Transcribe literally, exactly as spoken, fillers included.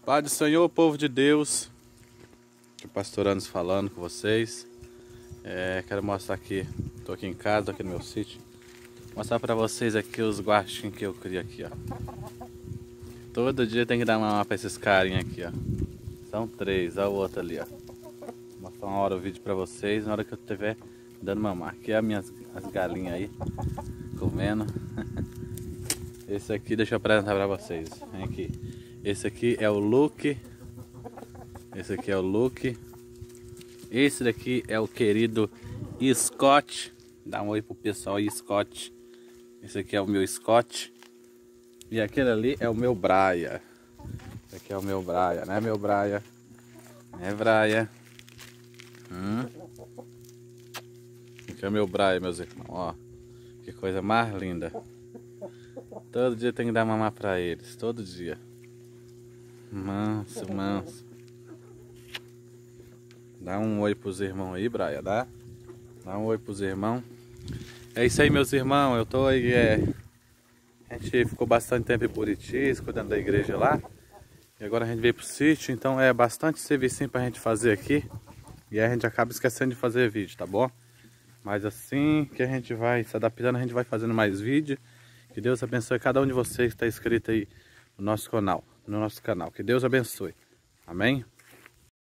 Pai do Senhor, povo de Deus, que o pastor Anos falando com vocês. É, quero mostrar aqui, tô aqui em casa, tô aqui no meu sítio. Mostrar pra vocês aqui os guaxinins que eu crio aqui, ó. Todo dia tem que dar mamar pra esses carinhas aqui, ó. São três, olha o outro ali, ó. Vou mostrar uma hora o vídeo pra vocês, na hora que eu estiver dando mamar. Aqui é as minhas as galinhas aí, comendo. Esse aqui, deixa eu apresentar pra vocês. Vem aqui. Esse aqui é o Luke. Esse aqui é o Luke. Esse daqui é o querido Scott. Dá um oi pro pessoal aí, Scott. Esse aqui é o meu Scott. E aquele ali é o meu Braia. Esse aqui é o meu Braia, né, meu Braia? É Braia. Hum. Esse aqui é o meu Braia, meus irmãos. Ó, que coisa mais linda. Todo dia tem que dar mamar pra eles. Todo dia. Manso, manso. Dá um oi pros irmãos aí, Braia, dá? Dá um oi pros irmãos. É isso aí, meus irmãos. Eu tô aí, é... A gente ficou bastante tempo em Buritis, cuidando da igreja lá. E agora a gente veio pro sítio, então é bastante serviço pra gente fazer aqui. E aí a gente acaba esquecendo de fazer vídeo, tá bom? Mas assim que a gente vai se adaptando, a gente vai fazendo mais vídeo. Que Deus abençoe cada um de vocês que está inscrito aí no nosso canal. No nosso canal. Que Deus abençoe. Amém?